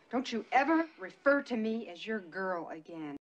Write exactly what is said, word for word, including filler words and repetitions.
Don't you ever refer to me as your girl again.